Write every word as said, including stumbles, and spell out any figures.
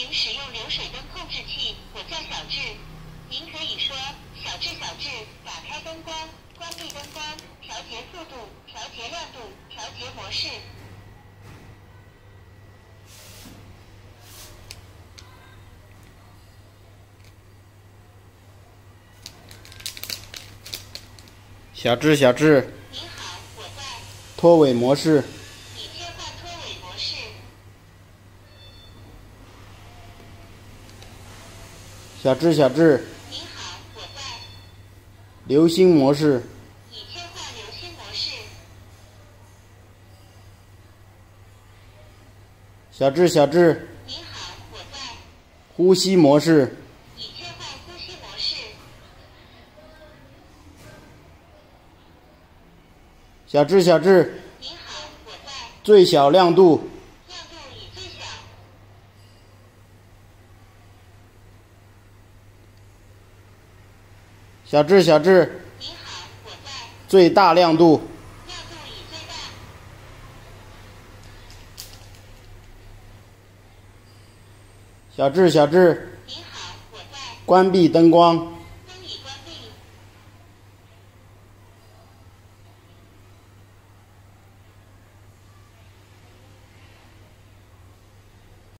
请使用流水灯控制器，我叫小智。您可以说小智小智，打开灯光，关闭灯光，调节速度，调节亮度，调节模式。 小智小智， 您好，我在。 拖尾模式。 已切换拖尾模式。 小智小智， 您好，我在。 流星模式。 已切换流星模式。 小智小智， 您好，我在。 呼吸模式。 已切换呼吸模式。 小智小智， 您好，我在。 最小亮度。 亮度已最小。 小智小智， 您好，我在。 最大亮度。 亮度已最大。 小智小智， 您好，我在。 关闭灯光。